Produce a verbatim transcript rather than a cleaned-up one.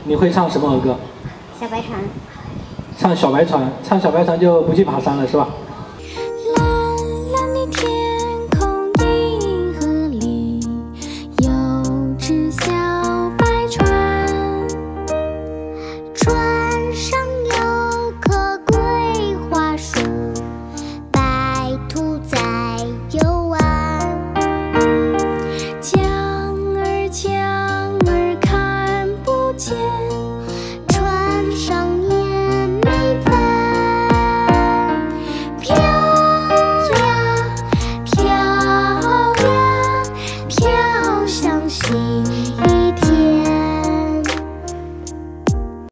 你会唱什么儿歌？ 小白船。 唱小白船，唱小白船就不去爬山了是吧？